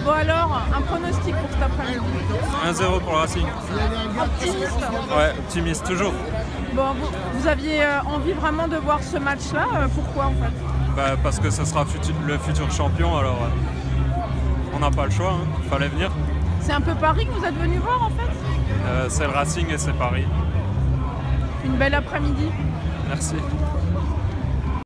Bon alors, un pronostic pour cet après-midi? 1-0 pour le Racing. Optimiste? Ouais, optimiste toujours. Bon, vous aviez envie vraiment de voir ce match-là, pourquoi en fait? Bah, parce que ce sera le futur champion, alors on n'a pas le choix, il fallait venir. C'est un peu Paris que vous êtes venu voir en fait? C'est le Racing et c'est Paris. Une belle après-midi. Merci.